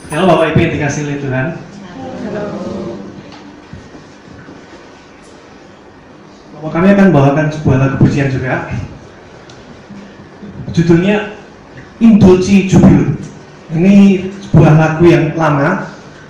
Halo Bapak Ibu yang dikasih oleh Tuhan. Halo. Bapak kami akan bawakan sebuah lagu pujian juga. Judulnya In Dulci Jubilo. Ini sebuah lagu yang lama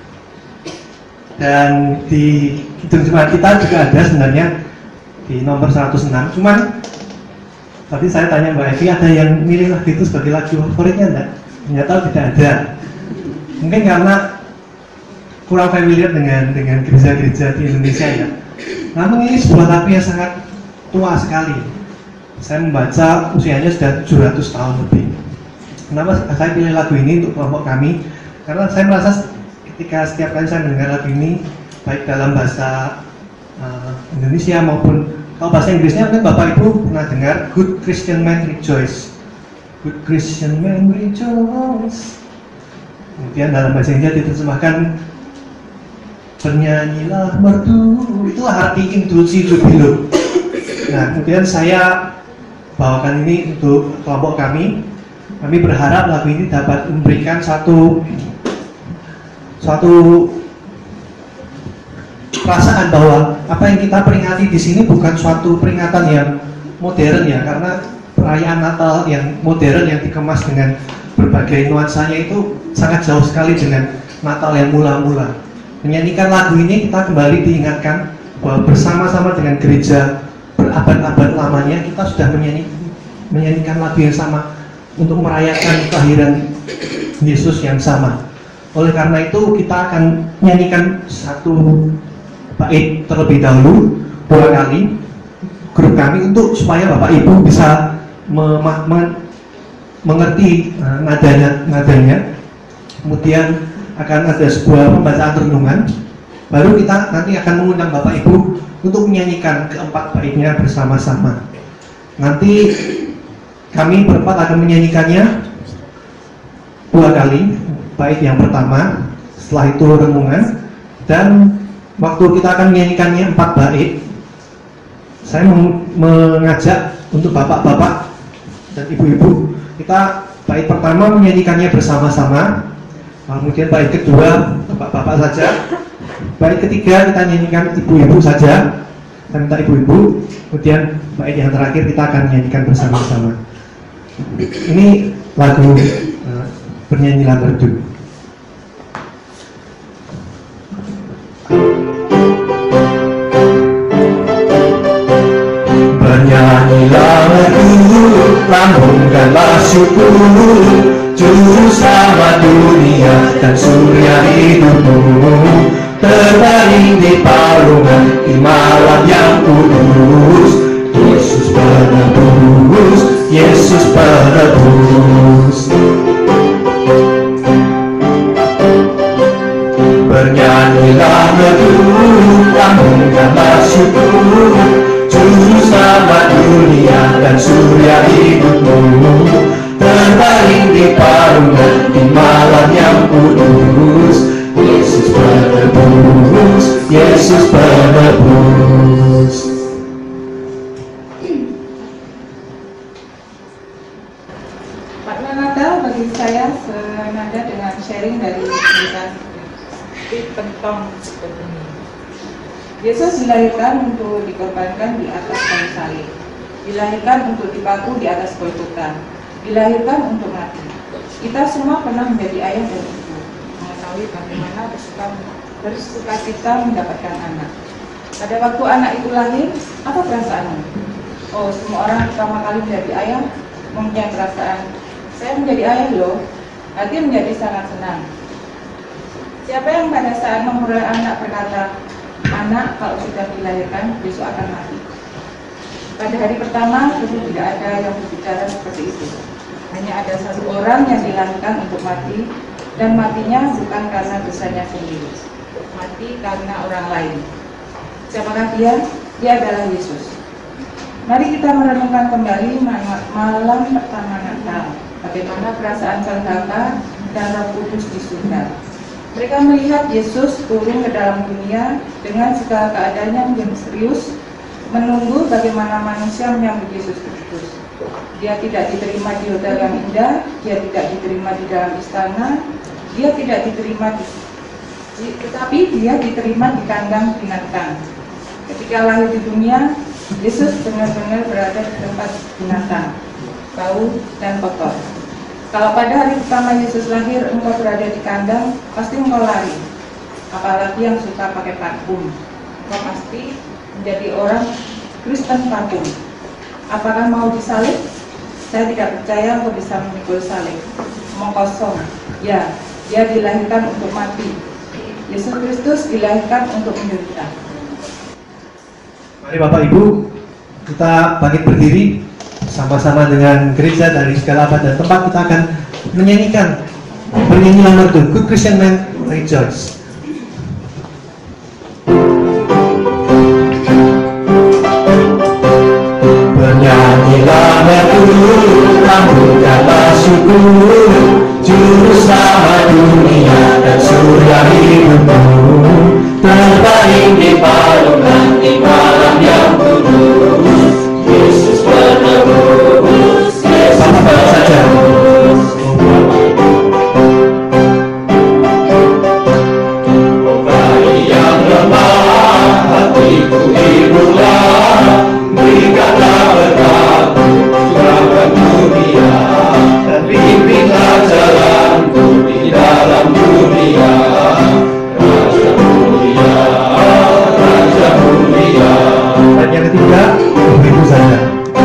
dan di Kidung Jemaat kita juga ada sebenarnya di nomor 106. Cuman tadi saya tanya Mbak Evi, ada yang milih lagu itu sebagai lagu favoritnya enggak? Ternyata tidak ada. Mungkin karena kurang familiar dengan gereja-gereja di Indonesia ya. Namun ini sebuah lagu yang sangat tua sekali. Saya membaca usianya sudah 700 tahun lebih. Kenapa saya pilih lagu ini untuk kelompok kami? Karena saya merasa ketika setiap kali saya mendengar lagu ini, baik dalam bahasa Indonesia maupun kalau bahasa Inggrisnya, mungkin Bapak Ibu pernah dengar Good Christian Man Rejoice. Good Christian Man Rejoice. Kemudian dalam bahasa Inggris diterjemahkan bernyanyilah merdu, itulah arti In Dulci Jubilo. Nah, kemudian saya bawakan ini untuk kelompok kami. Kami berharap lagu ini dapat memberikan suatu perasaan bahwa apa yang kita peringati di sini bukan suatu peringatan yang modern ya, karena perayaan Natal yang modern yang dikemas dengan berbagai nuansanya itu sangat jauh sekali dengan Natal yang mula-mula. Menyanyikan lagu ini kita kembali diingatkan bahwa bersama-sama dengan gereja berabad-abad lamanya kita sudah menyanyikan lagu yang sama untuk merayakan kelahiran Yesus yang sama. Oleh karena itu kita akan menyanyikan satu bait terlebih dahulu dua kali grup kami untuk supaya Bapak Ibu bisa mengerti nadanya. Kemudian akan ada sebuah pembacaan renungan. Baru kita nanti akan mengundang Bapak Ibu untuk menyanyikan keempat baitnya bersama-sama. Nanti kami berempat akan menyanyikannya dua kali. Bait yang pertama, setelah itu renungan, dan waktu kita akan menyanyikannya 4 bait, saya mengajak untuk bapak-bapak dan ibu-ibu, kita bait pertama menyanyikannya bersama-sama, kemudian bait kedua bapak-bapak saja, bait ketiga kita nyanyikan ibu-ibu saja, dan minta ibu-ibu, kemudian bait yang terakhir kita akan menyanyikan bersama-sama. Ini lagu Bernyanyilah Merdu. Bernyanyilah merdu, lambungkanlah syukur, juru selamat dunia dan surya hidupmu, terbaring di palungan di malam yang kudus. Yesus penebus, Yesus penebus. Bernyanyilah merdu, lambungkanlah syukur, juru selamat dunia dan surya hidupmu, terbaring di palungan di malam yang kudus. Yesus penebus, Yesus penebus. Makna Natal bagi saya senada dengan sharing dari cerita Pentong seperti ini. Yesus dilahirkan untuk dikorbankan di atas kayu salib, dilahirkan untuk dipaku di atas Golgota, dilahirkan untuk mati. Kita semua pernah menjadi ayah dan ibu, mengetahui bagaimana bersuka cita mendapatkan anak. Pada waktu anak itu lahir, apa perasaanmu? Oh, semua orang pertama kali menjadi ayah mempunyai perasaan, saya menjadi ayah loh. Hati menjadi sangat senang. Siapa yang pada saat memperoleh anak berkata, anak kalau sudah dilahirkan besok akan mati? Pada hari pertama tentu tidak ada yang berbicara seperti itu. Hanya ada satu orang yang dilahirkan untuk mati, dan matinya bukan karena dosanya sendiri, mati karena orang lain. Siapakah dia? Dia adalah Yesus. Mari kita merenungkan kembali malam pertama Natal, bagaimana perasaan Sang Bapa dan Roh Kudus di surga. Mereka melihat Yesus turun ke dalam dunia dengan segala keadaannya yang misterius, menunggu bagaimana manusia menyambut Yesus Kristus. Dia tidak diterima di hotel yang indah, dia tidak diterima di dalam istana, dia tidak diterima tetapi dia diterima di kandang binatang. Ketika lahir di dunia, Yesus benar-benar berada di tempat binatang, bau dan kotor. Kalau pada hari pertama Yesus lahir engkau berada di kandang, pasti engkau lari. Apalagi yang suka pakai parfum, engkau pasti menjadi orang Kristen parfum. Apakah mau disalib? Saya tidak percaya engkau bisa memikul salib. Omong kosong. Ya, dia dilahirkan untuk mati. Yesus Kristus dilahirkan untuk menderita. Mari Bapak Ibu, kita bangkit berdiri sama-sama dengan gereja dari segala abad dan tempat. Kita akan menyanyikan bernyanyi merdu Good Christian Man Rejoice. Bernyanyilah merdu, lambungkanlah syukur, Juru Selamat dunia dan surga hidupmu, terbaik di palungan di malam yang kudus. Yesus penebus, Yesus penebus. Oh bayi yang lemah, hatiku hiburlah, berikanlah berkatmu, curahkan dunia, dan pimpinlah jalanku di dalam dunia. Raja mulia, Raja mulia. Dan yang ketiga, begitu saja.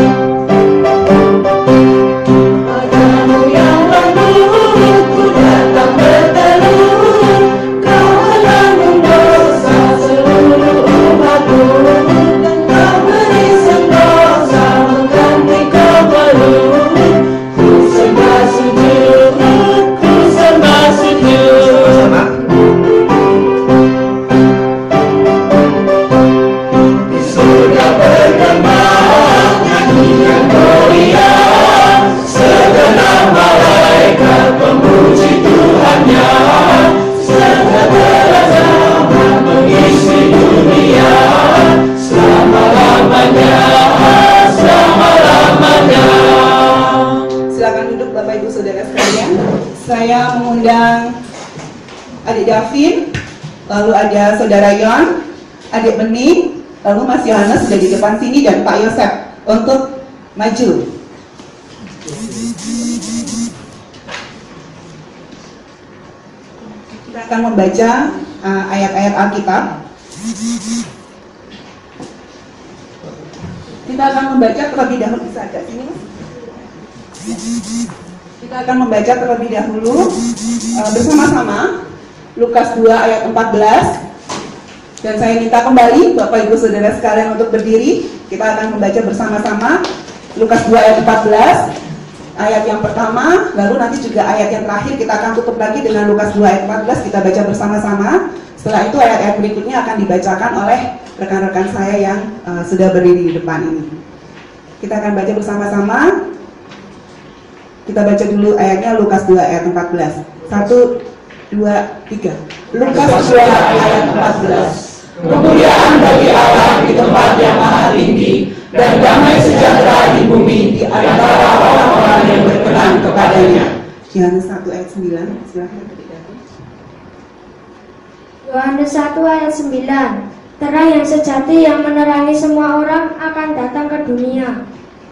Padamu yang lembut, ku datang berteduh, kau menanggung dosa seluruh umatmu, dan kau beri sentosa mengganti keperluan. Ku sembah sujud, ku sembah sujud. Sama. Di surga bergema, nyanyikan gloria, segenap malaikat memuji Tuhannya, serta kerajaan mengisi dunia, selama-lamanya, selama-lamanya. Silakan duduk Bapak Ibu Saudara sekalian. Saya mengundang Adik Davin, lalu ada Saudara Yon, Adik Bening, lalu Mas Yohanes sudah di depan sini, dan Pak Yosef untuk maju. Kita akan membaca ayat-ayat Alkitab. Kita akan membaca terlebih dahulu. Bisa agak sini, Mas? Kita akan membaca terlebih dahulu bersama-sama Lukas 2 ayat 14. Dan saya minta kembali Bapak Ibu Saudara sekalian untuk berdiri. Kita akan membaca bersama-sama Lukas 2 ayat 14, ayat yang pertama, lalu nanti juga ayat yang terakhir kita akan tutup lagi dengan Lukas 2 ayat 14. Kita baca bersama-sama. Setelah itu ayat-ayat berikutnya akan dibacakan oleh rekan-rekan saya yang sudah berdiri di depan ini. Kita akan baca bersama-sama. Kita baca dulu ayatnya, Lukas 2 ayat 14. 1, 2, 3. Lukas 2 ayat 14. Kemuliaan bagi Allah di tempat yang maha tinggi, dan damai sejahtera di bumi di antara orang-orang yang berkenan kepadanya. Yohanes 1 ayat 9. Silakan. Yohanes 1 ayat 9. Terang yang sejati yang menerangi semua orang akan datang ke dunia.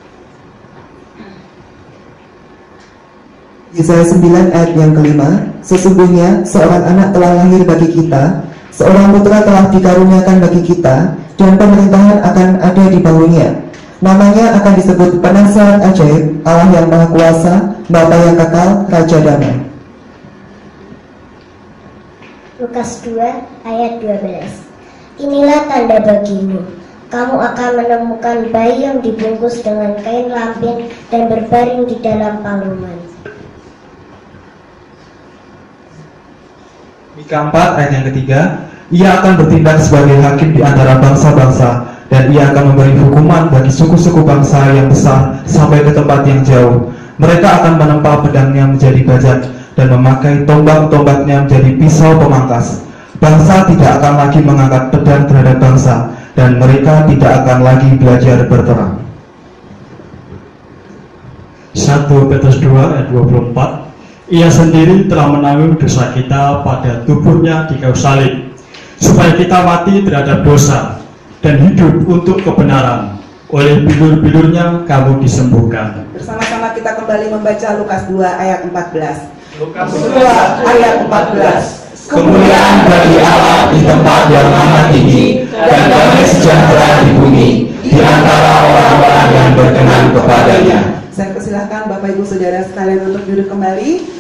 Yesaya 9 ayat yang kelima. Sesungguhnya seorang anak telah lahir bagi kita, seorang putra telah dikaruniakan bagi kita, dan pemerintahan akan ada di bahunya. Namanya akan disebut Penasehat Ajaib, Allah yang Maha Kuasa, Bapa yang Kekal, Raja Damai. Lukas 2 ayat 12. Inilah tanda bagimu, kamu akan menemukan bayi yang dibungkus dengan kain lampin dan berbaring di dalam palungan. Mika 4 ayat yang ketiga, ia akan bertindak sebagai hakim di antara bangsa-bangsa, dan ia akan memberi hukuman bagi suku-suku bangsa yang besar sampai ke tempat yang jauh. Mereka akan menempa pedangnya menjadi bajak dan memakai tombak-tombaknya menjadi pisau pemangkas. Bangsa tidak akan lagi mengangkat pedang terhadap bangsa, dan mereka tidak akan lagi belajar berperang. 1 Petrus 2 ayat 24. Ia sendiri telah menanggung dosa kita pada tubuhnya di kayu salib, supaya kita mati terhadap dosa dan hidup untuk kebenaran. Oleh bilur-bilurnya kamu disembuhkan. Bersama-sama kita kembali membaca Lukas 2 ayat 14. Lukas 2 ayat 14. Kemuliaan bagi Allah di tempat yang maha tinggi, dan damai sejahtera di bumi di antara orang-orang yang berkenan kepadanya. Saya persilahkan Bapak Ibu Saudara sekalian untuk duduk kembali.